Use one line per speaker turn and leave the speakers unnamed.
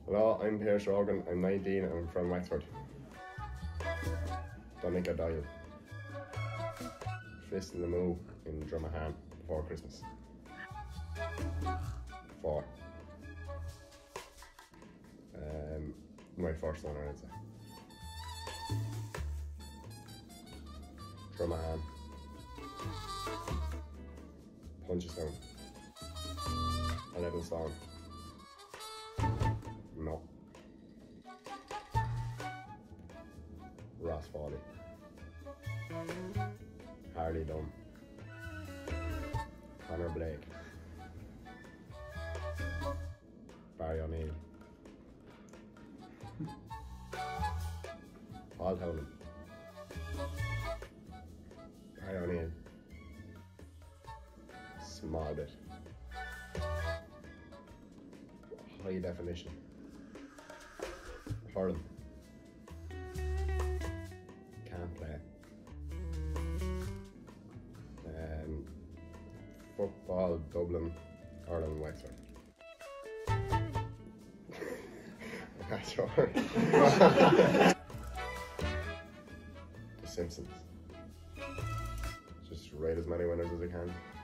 Hello, I'm Pierce Rogan. I'm 19 and I'm from Wexford. Donegal Doyle. Fist in the Moo in Dromahane before Christmas. 4. My first one, I'd say. Dromahane. Punchestown. 11 Stone. No. Ross Foley. Harley Dunn. Conor Blake. Barry O'Neill. Paul Howland. Barry O'Neill. Small bit. High definition. Hurling. Can't play. Football, Dublin, Ireland, Wexford. That's sure. The Simpsons. Just write as many winners as I can.